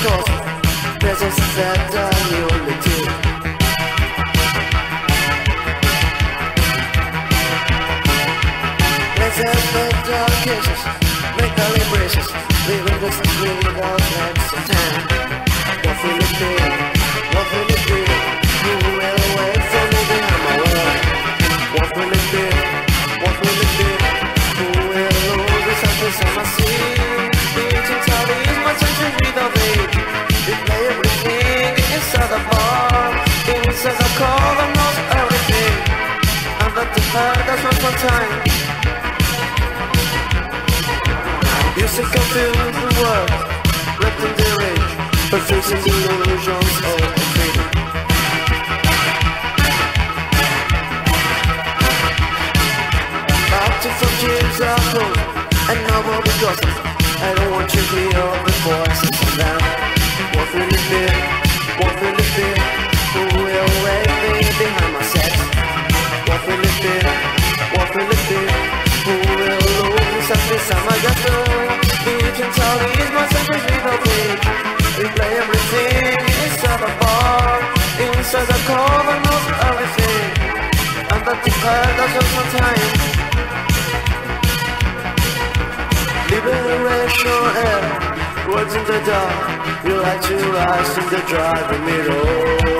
cause presence that I only do. Let's have better kisses, make our embraces, living this dream without lengths of time. What will it be? What will it be? Who will wait for me behind my wall? What will it be? What will it be? Who will lose the surface of my sea? Beating tallies, my century without age. We play everything inside the bar. Inside the car, I know everything. I'm not too hard, that's not one time. Music confused the world, wrapped in the rage, perfusing the illusions of freedom. Back to some kids at home, and no more because I don't want to hear all the voices of them. What will it be? What will it be? Who will wait me behind my set? What will it be? What will it be? Who will lose something some I got to? Beating tallies, my centuries without age. We play everything inside the bar. Inside the cover, knows everything. I'm not too tired, that's just my time. Liberation air, words in the dark. You like to rise in the driving middle.